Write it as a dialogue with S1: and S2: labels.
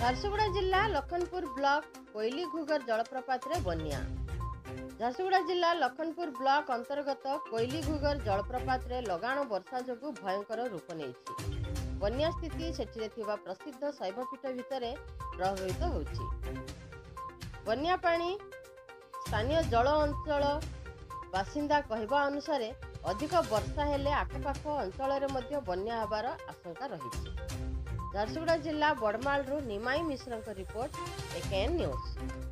S1: झारसुगुड़ा जिला लखनपुर ब्लॉक कोइली घुगर जलप्रपात रे बन्या। झारसुगुड़ा जिला लखनपुर ब्लॉक अंतर्गत कोइली घुगर जलप्रपात रे लगाण वर्षा जोगु भयंकर रूप नेछि। बन्या स्थिति सेठिरे थिबा प्रसिद्ध शैवपीठ भितरे प्रभावित होछि। बन्या पानी स्थानीय जल अंचल बासिंदा कहवा अनुसार अधिक वर्षा हेले आखपाख अंचल रे मध्य बन्या हबार आशंका रही। झारसुगुड़ा जिला बड़मालरू निमाई मिश्र रिपोर्ट, एकेएन न्यूज।